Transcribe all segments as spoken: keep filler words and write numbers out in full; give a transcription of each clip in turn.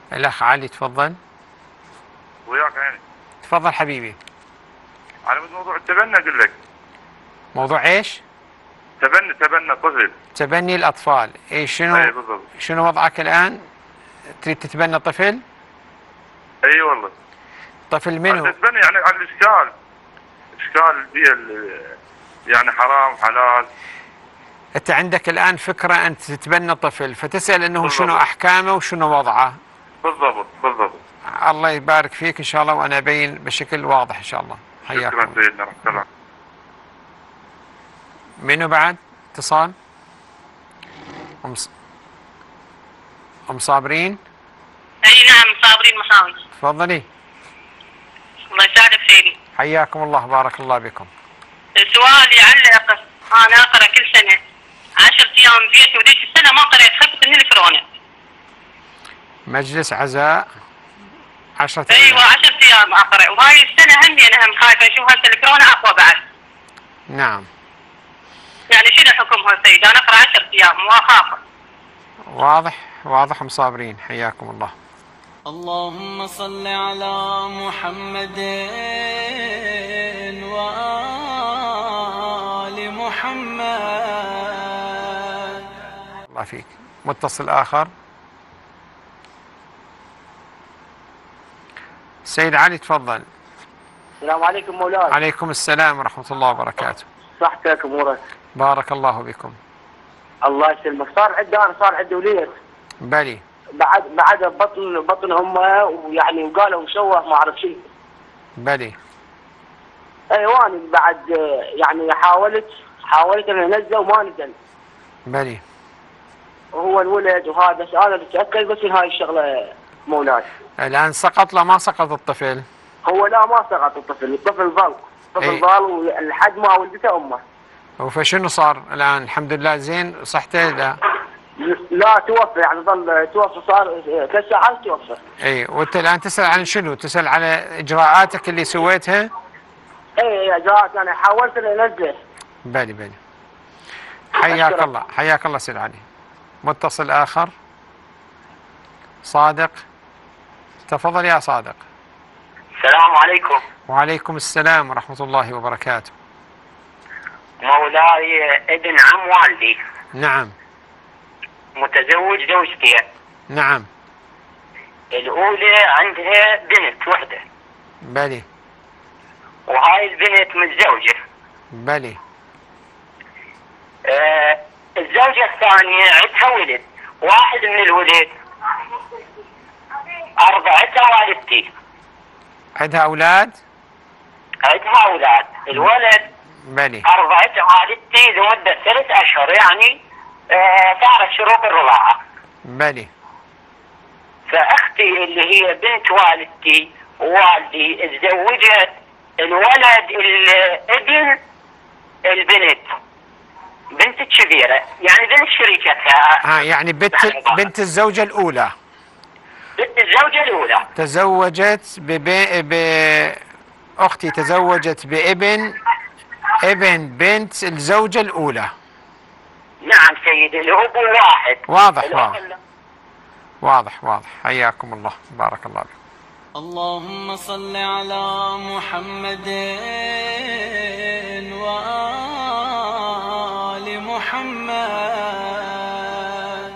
الأخ علي تفضل. وياك عيني. تفضل حبيبي. على موضوع التبنى اقول لك. موضوع ايش؟ تبني تبنى طفل. تبني الأطفال، اي شنو؟ اي بالضبط. شنو وضعك الآن؟ تريد تتبنى طفل؟ اي والله. طفل منو؟ تتبنى يعني على الاشكال. اشكال البيئة يعني حرام حلال. انت عندك الآن فكرة أنت تتبنى طفل، فتسأل انه بالضبط. شنو أحكامه وشنو وضعه. بالضبط بالضبط. الله يبارك فيك إن شاء الله، وأنا أبين بشكل واضح إن شاء الله. حياكم. شكرا سيدنا. السلام. منو بعد؟ اتصال؟ أم أم صابرين؟ اي نعم صابرين محاوي. تفضلي. الله يسعدك سيدي. حياكم الله، بارك الله بكم. سؤالي علق، انا اقرا كل سنه عشر ايام بيت، وديك السنه ما قريت، خفت من الكورونا. مجلس عزاء عشرة ايوه أيام. عشر ايام اقرا، وهاي السنه همي انا هم خايفه اشوف هسه الكورونا اقوى بعد. نعم. يعني شنو حكمها سيدي؟ انا اقرا عشر ايام واخاف. واضح واضح ام صابرين، حياكم الله. اللهم صل على محمد وآل محمد. الله فيك. متصل آخر. سيد علي تفضل. السلام عليكم مولاي. عليكم السلام ورحمة الله وبركاته. صحتك امورك؟ بارك الله بكم. الله يسلمك. صار عندي انا صار عندي وليد. بلي. بعد بعد بطن بطن امه، ويعني وقالوا مشوه ما اعرف شيء. بلي. ايواني بعد يعني حاولت حاولت ان انزله وما نزل. بلي. وهو الولد وهذا، بس انا بتاكد بس من هاي الشغله مولاي. الآن سقط لا ما سقط الطفل؟ هو لا ما سقط الطفل، الطفل ظل الطفل أي. ظل لحد ما ولدته امه. فشنو صار الآن؟ الحمد لله زين صحته؟ لا لا توفى، يعني ظل توفى، صار ثلاث ساعات توفى. اي. وانت الآن تسأل عن شنو؟ تسأل على إجراءاتك اللي سويتها؟ اي يا جماعه انا حاولت ان انزله. بلي بلي. حياك الله، حياك الله سيد علي. متصل آخر. صادق تفضل يا صادق. السلام عليكم. وعليكم السلام ورحمة الله وبركاته. مولاي ابن عم والدي. نعم. متزوج زوجتين. نعم. الأولى عندها بنت وحدة. بلي. وهاي البنت متزوجة. بلي. آه الزوجة الثانية عندها ولد، واحد من الولد أرضعتها والدتي. عندها أولاد؟ عندها أولاد، الولد بلي. أرضعتها والدتي لمدة ثلاث أشهر، يعني آه صارت شروط الرضاعة. بلي. فأختي اللي هي بنت والدتي ووالدي تزوجت الولد الابن البنت بنت الكبيرة، يعني بنت شريكتها. ها يعني بنت بنت الزوجة الأولى. بنت الزوجة الأولى تزوجت ببي... ب أختي تزوجت بابن ابن بنت الزوجة الأولى. نعم سيدي، الأب واحد. واضح واضح واضح واضح. حياكم الله، بارك الله بكم. اللهم صل على محمد وآل محمد.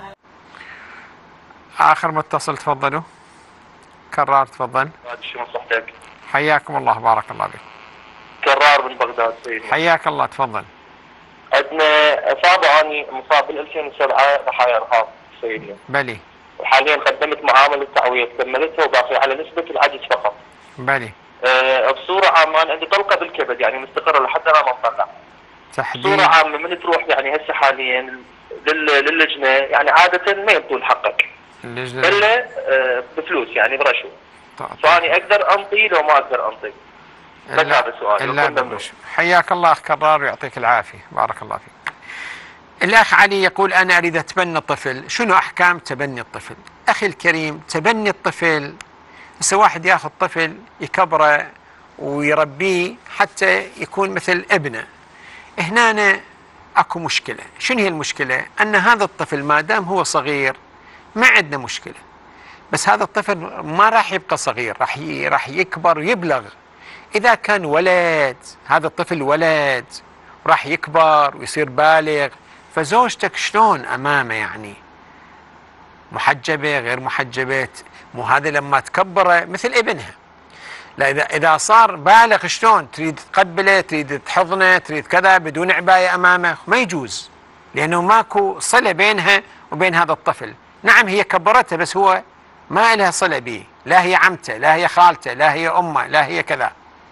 آخر متصل تفضلوا. كرار تفضل. شو صحتك؟ حياكم الله، بارك الله بكم. كرار من بغداد سيدنا. حياك الله تفضل. عندنا اصابه، اني مصاب بال ألفين وسبعة ضحايا ارهاب سيدنا. بلي. وحاليا قدمت معامله تعويض كملتها وباقي على نسبه العجز فقط. بلي. أه بصوره عامه انا عندي طلقه بالكبد، يعني مستقره لحد الان ما مطلع. تحديد. بصوره عامه من تروح يعني هسه حاليا للجنه، يعني عاده ما ينطون حقك اللجنة الا أه بفلوس، يعني برشوه. فاني اقدر انطي لو ما اقدر انطي. بس هذا سؤالي. حياك الله اخ كرار ويعطيك العافيه، بارك الله فيك. الاخ علي يقول انا اريد اتبنى الطفل، شنو احكام تبني الطفل؟ اخي الكريم، تبني الطفل هسه واحد ياخذ طفل يكبره ويربيه حتى يكون مثل ابنه. هنا اكو مشكله، شنو هي المشكله؟ ان هذا الطفل ما دام هو صغير ما عندنا مشكله، بس هذا الطفل ما راح يبقى صغير، راح راح يكبر ويبلغ. إذا كان ولد، هذا الطفل ولد راح يكبر ويصير بالغ، فزوجتك شلون أمامه يعني؟ محجبة غير محجبة، مو هذا لما تكبره مثل ابنها. لا إذا إذا صار بالغ شلون تريد تقبله، تريد تحضنه، تريد كذا بدون عباية أمامه؟ ما يجوز، لأنه ماكو صلة بينها وبين هذا الطفل. نعم هي كبرته بس هو ما لها صلة به، لا هي عمته، لا هي خالته، لا هي أمه، لا هي كذا.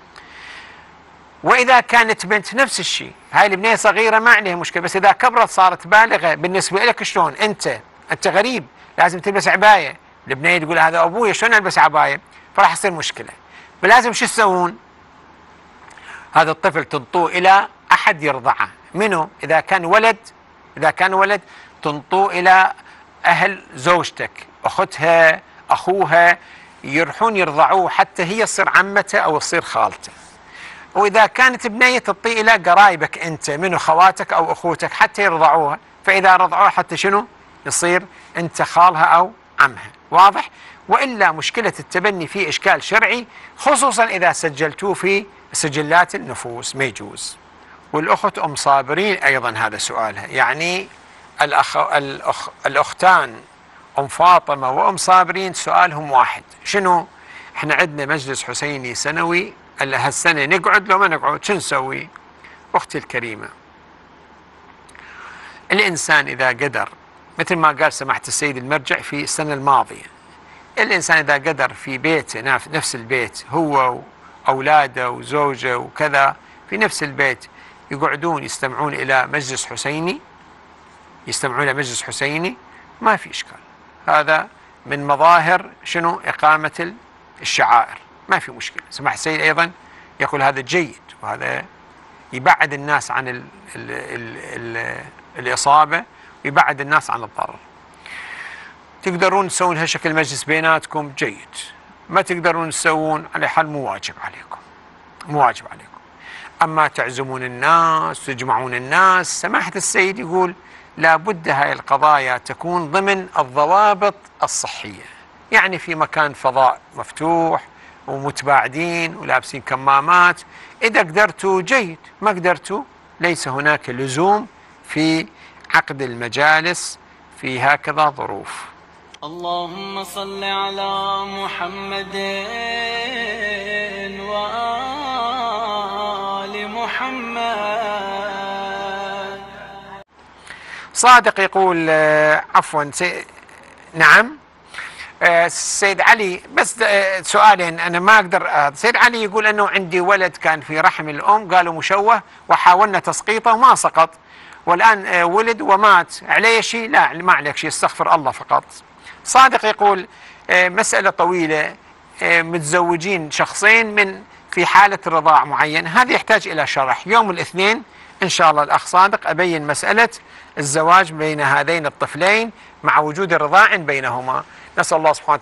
وإذا كانت بنت نفس الشيء، هاي البنية صغيرة ما عليها مشكلة، بس إذا كبرت صارت بالغة بالنسبة لك شلون؟ أنت أنت غريب لازم تلبس عباية، البنية تقول هذا أبوي شلون ألبس عباية؟ فراح يصير مشكلة. فلازم شو تسوون؟ هذا الطفل تنطوه إلى أحد يرضعه. منو؟ إذا كان ولد، إذا كان ولد تنطوه إلى أهل زوجتك، أختها، أخوها، يروحون يرضعوه حتى هي تصير عمته أو تصير خالته. وإذا كانت بنية تطي إلى قرايبك أنت، منو خواتك أو أخوتك، حتى يرضعوها، فإذا رضعوها حتى شنو؟ يصير أنت خالها أو عمها. واضح؟ وإلا مشكلة التبني فيه إشكال شرعي، خصوصا إذا سجلتوه في سجلات النفوس، ما يجوز. والأخت أم صابرين أيضا هذا سؤالها، يعني الأخ الأخ الأختان أم فاطمة وأم صابرين سؤالهم واحد. شنو؟ احنا عندنا مجلس حسيني سنوي هالسنة، نقعد لو ما نقعد شو نسوي؟ أختي الكريمة، الإنسان إذا قدر مثل ما قال سماحة السيد المرجع في السنة الماضية، الإنسان إذا قدر في بيته، نفس البيت، هو وأولاده وزوجه وكذا في نفس البيت، يقعدون يستمعون إلى مجلس حسيني، يستمعون إلى مجلس حسيني، ما في إشكال. هذا من مظاهر شنو؟ إقامة الشعائر، ما في مشكلة. سماحة السيد أيضا يقول هذا جيد، وهذا يبعد الناس عن ال ال ال ال الإصابة ويبعد الناس عن الضرر. تقدرون تسوون هالشكل مجلس بيناتكم، جيد. ما تقدرون تسوون، على حال مو واجب عليكم، مو واجب عليكم. أما تعزمون الناس تجمعون الناس، سماحة السيد يقول لابد هاي القضايا تكون ضمن الضوابط الصحية، يعني في مكان فضاء مفتوح ومتباعدين ولابسين كمامات. إذا قدرتوا جيد، ما قدرتوا ليس هناك لزوم في عقد المجالس في هكذا ظروف. اللهم صل على محمد وآل محمد. صادق يقول عفوا سي... نعم سيد علي، بس سؤالين أنا ما أقدر. سيد علي يقول أنه عندي ولد كان في رحم الأم، قالوا مشوه وحاولنا تسقيطه وما سقط، والآن ولد ومات، عليه شيء؟ لا ما عليك شيء، استغفر الله فقط. صادق يقول مسألة طويلة، متزوجين شخصين من في حالة رضاع معين، هذا يحتاج إلى شرح. يوم الاثنين إن شاء الله الأخ صادق أبين مسألة الزواج بين هذين الطفلين مع وجود رضاع بينهما. نسأل الله سبحانه